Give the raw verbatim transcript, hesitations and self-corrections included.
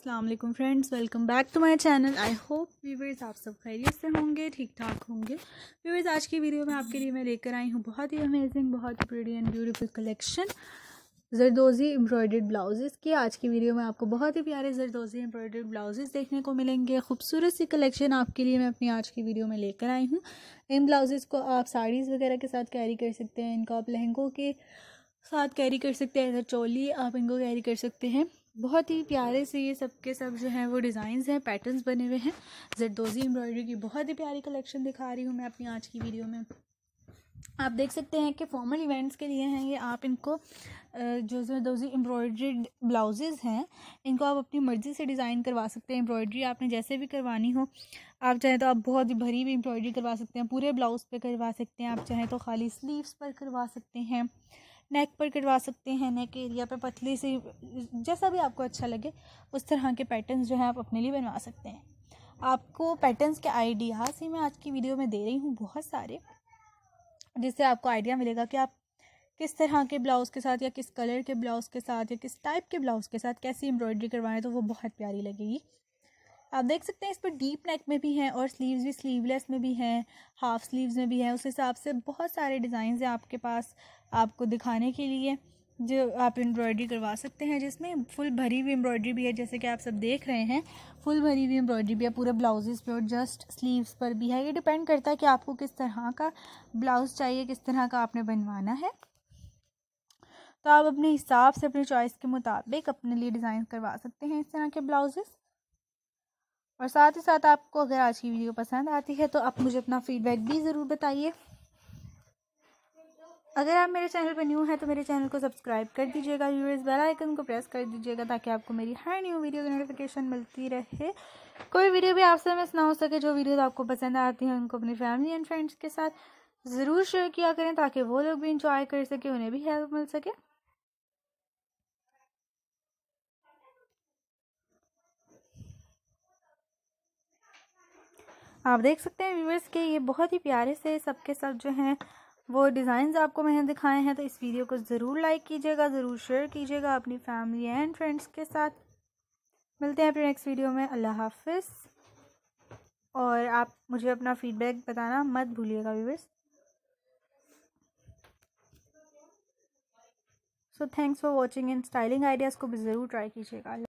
अस्सलाम वालेकुम friends, welcome back to my channel. I hope viewers आप सब खैरियत से होंगे, ठीक ठाक होंगे। व्यूवर्स, आज की वीडियो में आपके लिए मैं लेकर आई हूँ बहुत ही अमेजिंग, बहुत ही pretty and beautiful collection zardozi embroidered blouses की। आज की वीडियो में आपको बहुत ही प्यारे जरदोज़ी एम्ब्रॉयडर्ड ब्लाउजेस देखने को मिलेंगे। खूबसूरत सी कलेक्शन आपके लिए मैं अपनी आज की वीडियो में लेकर आई हूँ। इन ब्लाउजेस को आप साड़ीज़ वगैरह के साथ कैरी कर सकते हैं, इनको आप लहंगों के साथ कैरी कर सकते हैं, इधर चोली आप इनको कैरी कर सकते हैं। बहुत ही प्यारे से ये सब के सब जो हैं वो डिज़ाइंस हैं, पैटर्न्स बने हुए हैं। जरदोज़ी एम्ब्रॉयडरी की बहुत ही प्यारी कलेक्शन दिखा रही हूँ मैं अपनी आज की वीडियो में। आप देख सकते हैं कि फॉर्मल इवेंट्स के लिए हैं ये। आप इनको जो जरदोज़ी एम्ब्रॉयडर्ड ब्लाउजेज़ हैं इनको आप अपनी मर्ज़ी से डिज़ाइन करवा सकते हैं। एम्ब्रॉयडरी आपने जैसे भी करवानी हो, आप चाहें तो आप बहुत ही भरी भी एम्ब्रॉयडरी करवा सकते हैं, पूरे ब्लाउज़ पे करवा सकते हैं। आप चाहें तो खाली स्लीव्स पर करवा सकते हैं, नेक पर करवा सकते हैं, नेक एरिया पे पतली सी, जैसा भी आपको अच्छा लगे उस तरह के पैटर्न्स जो हैं आप अपने लिए बनवा सकते हैं। आपको पैटर्न्स के आइडियाज़ ही मैं आज की वीडियो में दे रही हूँ बहुत सारे, जिससे आपको आइडिया मिलेगा कि आप किस तरह के ब्लाउज़ के साथ या किस कलर के ब्लाउज़ के साथ या किस टाइप के ब्लाउज़ के साथ कैसी एम्ब्रॉयडरी करवाएं तो वो बहुत प्यारी लगेगी। आप देख सकते हैं इस पर डीप नेक में भी हैं और स्लीव्स भी स्लीवलेस में भी हैं, हाफ स्लीव्स में भी हैं। उस हिसाब से बहुत सारे डिज़ाइन हैं आपके पास आपको दिखाने के लिए जो आप एम्ब्रॉयडरी करवा सकते हैं, जिसमें फुल भरी हुई एम्ब्रॉयडरी भी है, जैसे कि आप सब देख रहे हैं। फुल भरी हुई एम्ब्रॉयडरी भी है पूरे ब्लाउजेस पे और जस्ट स्लीव्स पर भी है। ये डिपेंड करता है कि आपको किस तरह का ब्लाउज़ चाहिए, किस तरह का आपने बनवाना है। तो आप अपने हिसाब से अपनी चॉइस के मुताबिक अपने लिए डिज़ाइन करवा सकते हैं इस तरह के ब्लाउजेस। और साथ ही साथ आपको अगर आज की वीडियो पसंद आती है तो आप मुझे अपना फीडबैक भी ज़रूर बताइए। अगर आप मेरे चैनल पर न्यू हैं तो मेरे चैनल को सब्सक्राइब कर दीजिएगा। व्यूअर्स, बेल आइकन को प्रेस कर दीजिएगा ताकि आपको मेरी हर न्यू वीडियो की नोटिफिकेशन मिलती रहे। कोई वीडियो भी आपसे मिस ना हो सके। जो वीडियोस आपको पसंद आती हैं उनको अपनी फैमिली एंड फ्रेंड्स के साथ ज़रूर शेयर किया करें ताकि वो लोग भी इंजॉय कर सके, उन्हें भी हेल्प मिल सके। आप देख सकते हैं व्यूअर्स के ये बहुत ही प्यारे से सबके सब जो हैं वो डिज़ाइंस आपको मैंने दिखाए हैं। तो इस वीडियो को ज़रूर लाइक कीजिएगा, ज़रूर शेयर कीजिएगा अपनी फैमिली एंड फ्रेंड्स के साथ। मिलते हैं अपने नेक्स्ट वीडियो में। अल्लाह हाफिज़। और आप मुझे अपना फीडबैक बताना मत भूलिएगा viewers. So thanks for watching. इन स्टाइलिंग आइडियाज़ को भी ज़रूर ट्राई कीजिएगा।